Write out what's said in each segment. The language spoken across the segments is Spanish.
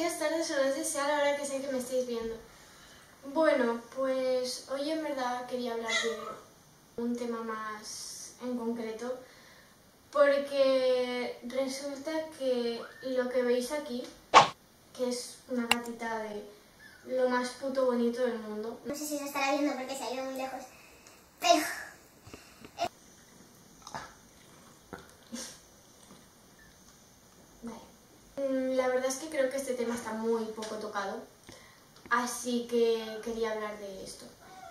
días, tardes o noches, sea la hora que sea que me estéis viendo. Bueno, pues hoy en verdad quería hablar de un tema más en concreto, porque resulta que lo que veis aquí, que es una gatita de lo más puto bonito del mundo. No sé si se estará viendo porque se ha ido muy lejos, pero... Vale. La verdad es que creo que este tema está muy poco tocado, así que quería hablar de esto.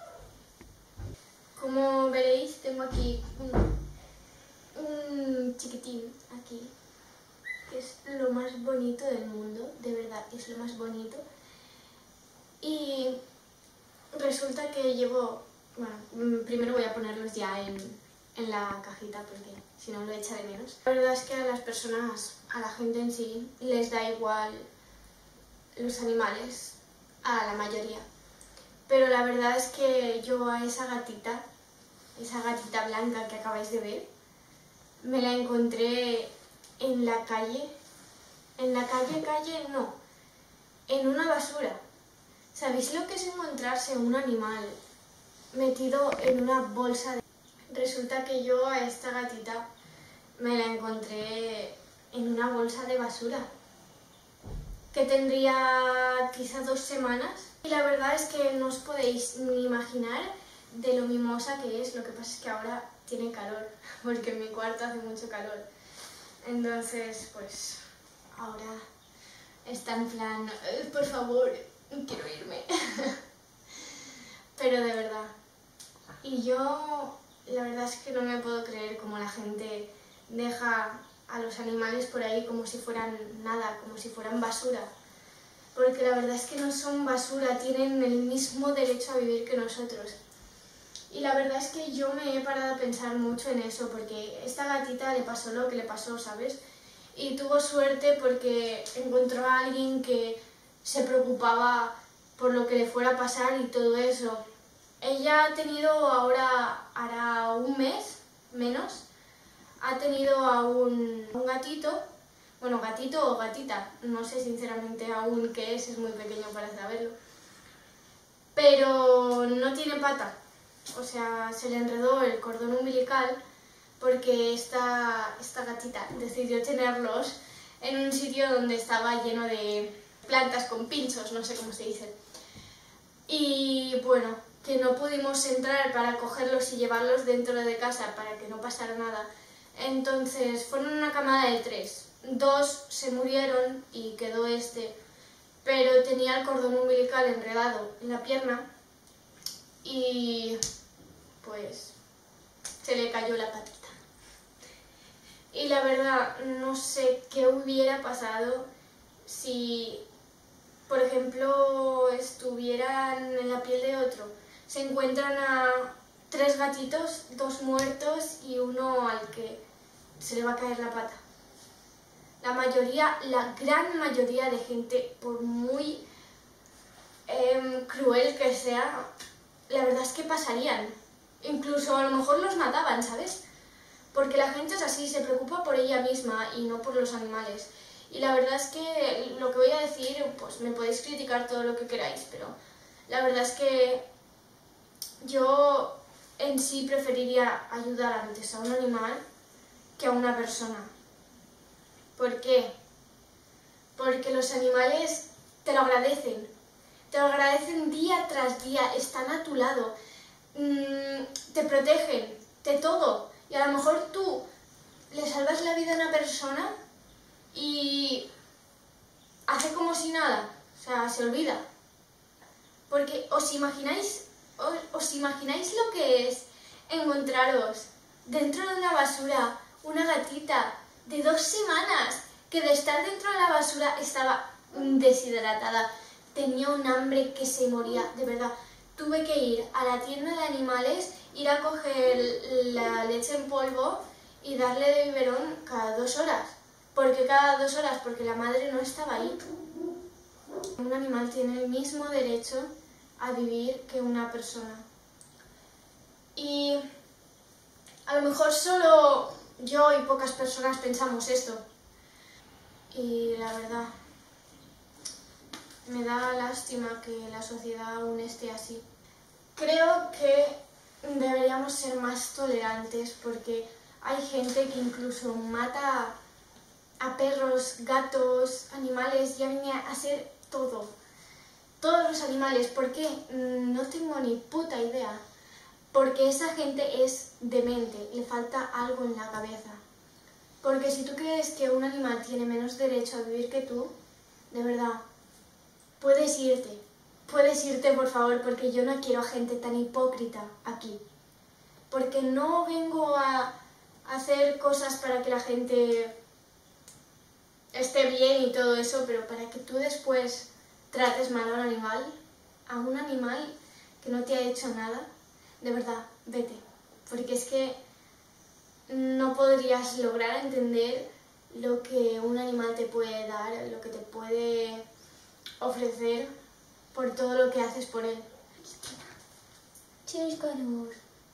Como veréis, tengo aquí un chiquitín aquí, que es lo más bonito del mundo, de verdad, es lo más bonito. Y resulta que llevo, bueno, primero voy a ponerlos ya en la cajita porque si no lo echa de menos. La verdad es que a las personas, a la gente en sí, les da igual los animales, a la mayoría. Pero la verdad es que yo a esa gatita blanca que acabáis de ver, me la encontré en la calle, no, en una basura. ¿Sabéis lo que es encontrarse un animal metido en una bolsa de... Resulta que yo a esta gatita me la encontré en una bolsa de basura, que tendría quizá 2 semanas. Y la verdad es que no os podéis ni imaginar de lo mimosa que es. Lo que pasa es que ahora tiene calor, porque en mi cuarto hace mucho calor. Entonces, pues, ahora está en plan, por favor, quiero irme. Pero de verdad. Y yo, la verdad es que no me puedo creer cómo la gente deja a los animales por ahí como si fueran nada, como si fueran basura. Porque la verdad es que no son basura, tienen el mismo derecho a vivir que nosotros. Y la verdad es que yo me he parado a pensar mucho en eso, porque a esta gatita le pasó lo que le pasó, ¿sabes? Y tuvo suerte porque encontró a alguien que se preocupaba por lo que le fuera a pasar y todo eso. Ella ha tenido ahora, hará un mes, menos, ha tenido a un gatito. Bueno, gatito o gatita, no sé sinceramente aún qué es muy pequeño para saberlo. Pero no tiene pata, o sea, se le enredó el cordón umbilical porque esta gatita decidió tenerlos en un sitio donde estaba lleno de plantas con pinchos, no sé cómo se dice. Y bueno, que no pudimos entrar para cogerlos y llevarlos dentro de casa para que no pasara nada. Entonces fueron una camada de 3. 2 se murieron y quedó pero tenía el cordón umbilical enredado en la pierna y pues se le cayó la patita. Y la verdad no sé qué hubiera pasado si, por ejemplo, estuvieran en la piel de otro. Se encuentran a 3 gatitos, 2 muertos y uno al que se le va a caer la pata. La gran mayoría de gente, por muy cruel que sea, la verdad es que pasarían. Incluso a lo mejor los mataban, ¿sabes? Porque la gente es así, se preocupa por ella misma y no por los animales. Y la verdad es que lo que voy a decir, pues me podéis criticar todo lo que queráis, pero la verdad es que yo en sí preferiría ayudar antes a un animal que a una persona. ¿Por qué? Porque los animales te lo agradecen día tras día, están a tu lado, te protegen de todo. Y a lo mejor tú le salvas la vida a una persona y hace como si nada, o sea, se olvida. Porque ¿os imagináis lo que es encontraros dentro de una basura una gatita de 2 semanas que de estar dentro de la basura estaba deshidratada, tenía un hambre que se moría, de verdad? Tuve que ir a la tienda de animales, ir a coger la leche en polvo y darle de biberón cada 2 horas. ¿Por qué cada 2 horas? Porque la madre no estaba ahí. Un animal tiene el mismo derecho a vivir que una persona. Y a lo mejor solo yo y pocas personas pensamos esto. Y la verdad, me da lástima que la sociedad aún esté así. Creo que deberíamos ser más tolerantes porque hay gente que incluso mata a perros, gatos, animales, ya viene a ser todo. Todos los animales. ¿Por qué? No tengo ni puta idea. Porque esa gente es demente, le falta algo en la cabeza. Porque si tú crees que un animal tiene menos derecho a vivir que tú, de verdad, puedes irte. Puedes irte, por favor, porque yo no quiero a gente tan hipócrita aquí. Porque no vengo a hacer cosas para que la gente esté bien y todo eso, pero para que tú después trates mal a un animal que no te ha hecho nada, de verdad, vete. Porque es que no podrías lograr entender lo que un animal te puede dar, lo que te puede ofrecer por todo lo que haces por él. Tienes calor.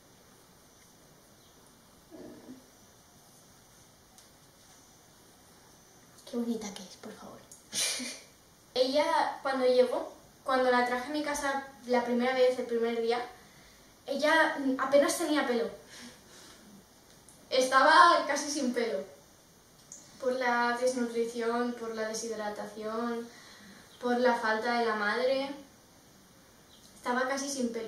Qué bonita que es, por favor. Ella, cuando llegó, cuando la traje a mi casa la primera vez, el primer día, ella apenas tenía pelo. Estaba casi sin pelo. Por la desnutrición, por la deshidratación, por la falta de la madre. Estaba casi sin pelo.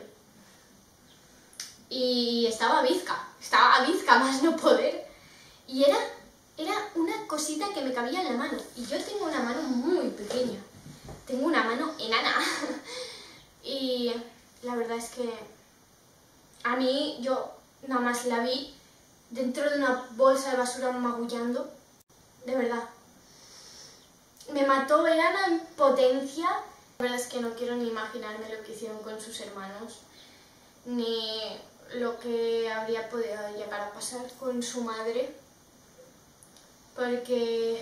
Y estaba bizca más no poder. Y era una cosita que me cabía en la mano. Y yo tengo una mano muy pequeña. Tengo una mano enana. Y la verdad es que a mí, yo nada más la vi dentro de una bolsa de basura magullando. De verdad. Me mató, era una impotencia. La verdad es que no quiero ni imaginarme lo que hicieron con sus hermanos. Ni lo que habría podido llegar a pasar con su madre. Porque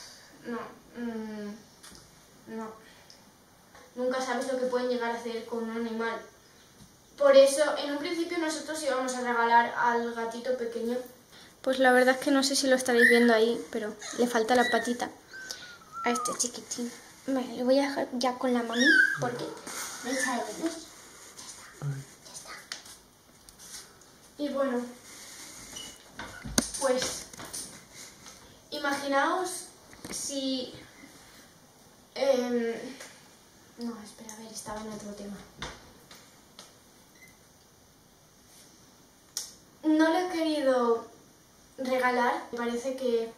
no. Nunca sabes lo que pueden llegar a hacer con un animal. Por eso, en un principio nosotros íbamos a regalar al gatito pequeño. Pues la verdad es que no sé si lo estaréis viendo ahí, pero le falta la patita a este chiquitín. Vale, le voy a dejar ya con la mami porque me echa de menos. Ya está. Y bueno, pues imaginaos si... No, espera, a ver, estaba en otro tema. No lo he querido regalar, me parece que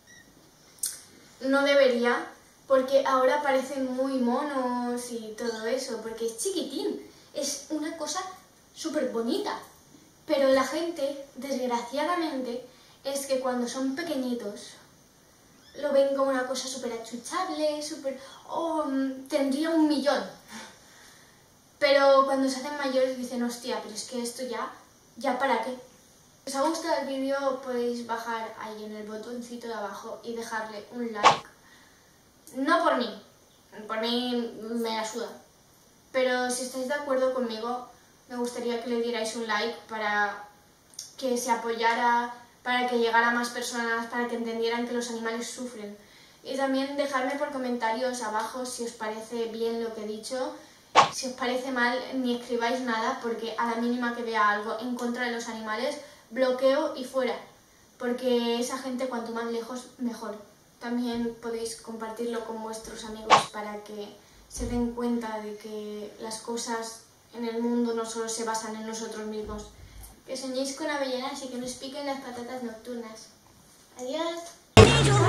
no debería, porque ahora parecen muy monos y todo eso, porque es chiquitín, es una cosa súper bonita. Pero la gente, desgraciadamente, es que cuando son pequeñitos lo ven como una cosa súper achuchable, súper... tendría 1 millón. Pero cuando se hacen mayores dicen, hostia, pero es que esto ya para qué. Si os ha gustado el vídeo podéis bajar ahí en el botoncito de abajo y dejarle un like. No por mí me la suda. Pero si estáis de acuerdo conmigo, me gustaría que le dierais un like para que se apoyara, para que llegara a más personas, para que entendieran que los animales sufren. Y también dejadme por comentarios abajo si os parece bien lo que he dicho. Si os parece mal, ni escribáis nada, porque a la mínima que vea algo en contra de los animales, bloqueo y fuera. Porque esa gente, cuanto más lejos, mejor. También podéis compartirlo con vuestros amigos para que se den cuenta de que las cosas en el mundo no solo se basan en nosotros mismos. Que soñéis con avellanas y que nos piquen las patatas nocturnas. Adiós.